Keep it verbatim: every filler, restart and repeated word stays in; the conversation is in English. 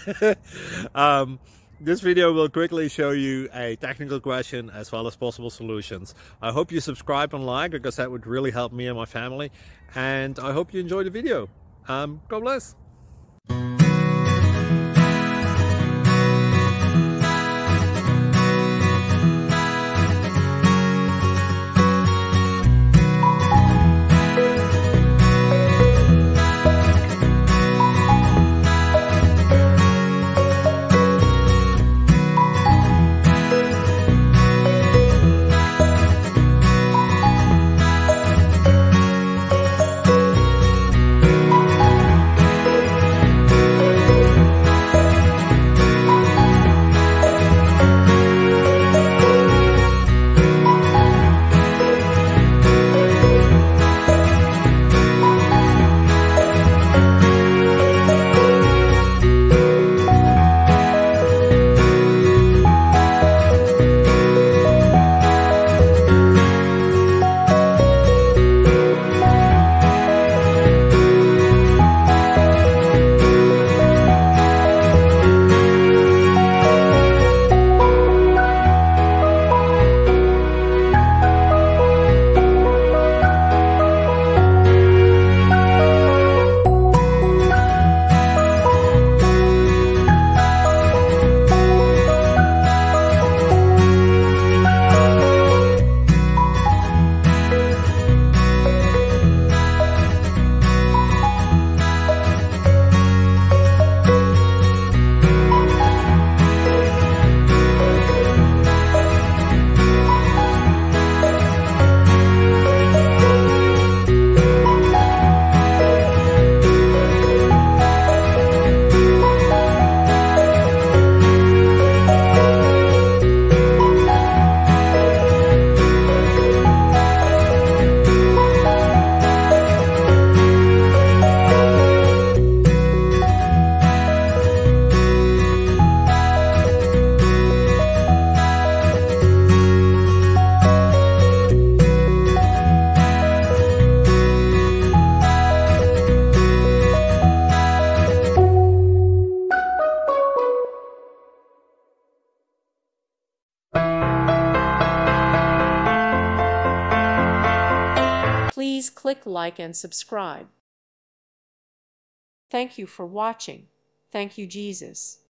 um, this video will quickly show you a technical question as well as possible solutions. I hope you subscribe and like, because that would really help me and my family. And I hope you enjoy the video. Um, God bless. Please click like and subscribe. Thank you for watching. Thank you, Jesus.